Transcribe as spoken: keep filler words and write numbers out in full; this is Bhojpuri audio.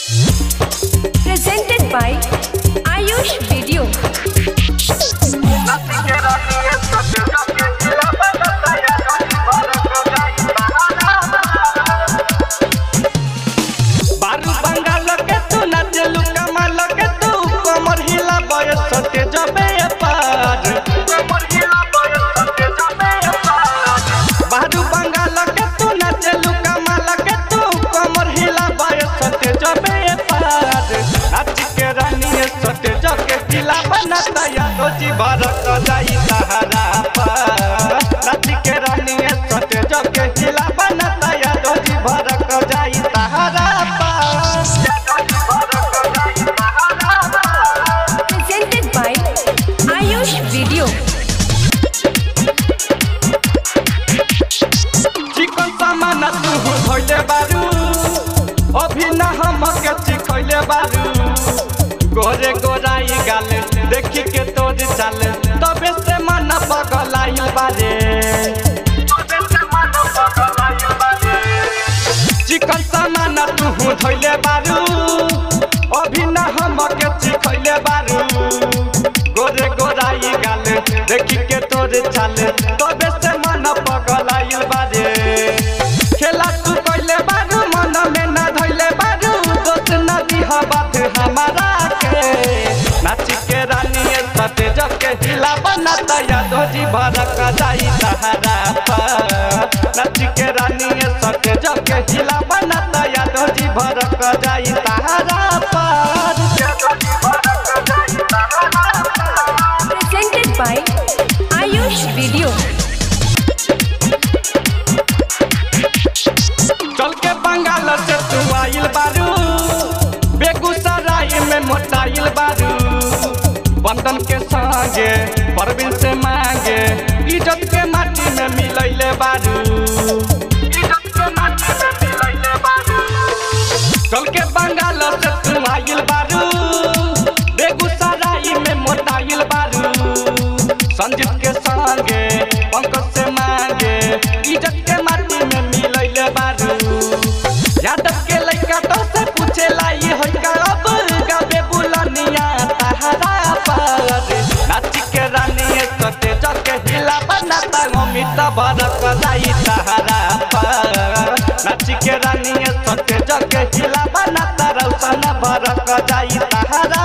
Presented by Ayush Video. जी भरक जाई सहारा पर नाच के रानी सटे जके जिला बनता या जी भरक जाई सहारा पर। Presented by Ayush Video. चिकन सामान तू धोइले बारू अभी ना हमके चिखइले बारू गोरे गोराई गाले देखी के तोर चल तबे से मन पगलाइल बारे चिकन सामान तू धोइले बारू अभी ना हमके चिखइले बारू गोरे गोराई गाले देखी के तोर चल तबे से मन पगलाइल बारे खेला तू कइले बारू मन में ना धइले बारू दोस्त ना दिहा बात हमारा नाच के रानी सटे जके हिला बनता या जी भरक जाई सहारा पर नाच के रानी सटे जके हिला बनता या जी भरक जाई सहारा पर। Presented by Ayush Video. चल के बंगाल से तू आइल बारू बेगूसराय में मोटाइल बारू बंदन के संगे परवीन से मांगे इज्जत के माटी में मिलैले बारू इज्जत के माटी में मिलैले बारू चल के बंगाल से तू आइल बारू बेगूसराय में मोटाइल बारू संजीत के संगे पंकज से मांगे इज्जत के माटी में मिलैले बारू यादव के लइका तो से पूछे लाई होई का अब गावे बुलनिया तहरा पर नाच के रानी सटे जके हिला बनता अमित भरक जाई तहरा पर नाच के रानी सटे जके हिला बनता रौशन भरक जाई तहरा